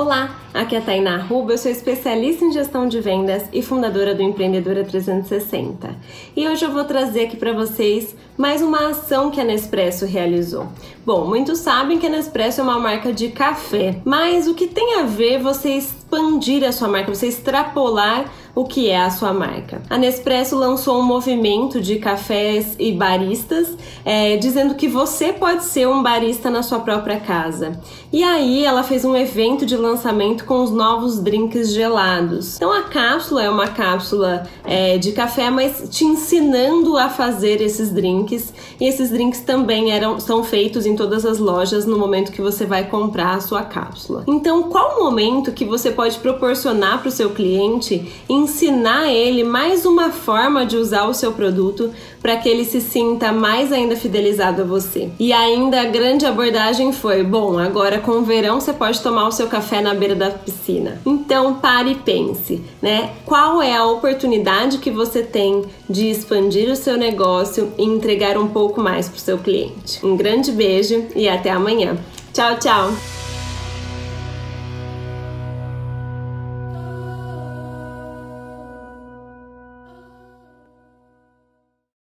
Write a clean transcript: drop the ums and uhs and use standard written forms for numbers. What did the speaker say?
Olá, aqui é a Tainá Arruba, eu sou especialista em gestão de vendas e fundadora do Empreendedora 360. E hoje eu vou trazer aqui para vocês mais uma ação que a Nespresso realizou. Bom, muitos sabem que a Nespresso é uma marca de café, mas o que tem a ver você expandir a sua marca, você extrapolar o que é a sua marca? A Nespresso lançou um movimento de cafés e baristas, dizendo que você pode ser um barista na sua própria casa. E aí ela fez um evento de lançamento com os novos drinks gelados. Então a cápsula é uma cápsula de café, mas te ensinando a fazer esses drinks. E esses drinks também são feitos em todas as lojas no momento que você vai comprar a sua cápsula. Então qual o momento que você pode proporcionar para o seu cliente, ensinar ele mais uma forma de usar o seu produto para que ele se sinta mais ainda fidelizado a você? E ainda a grande abordagem foi, bom, agora com o verão você pode tomar o seu café na beira da piscina. Então pare e pense, né? Qual é a oportunidade que você tem de expandir o seu negócio e entregar um pouco mais para o seu cliente? Um grande beijo e até amanhã. Tchau, tchau!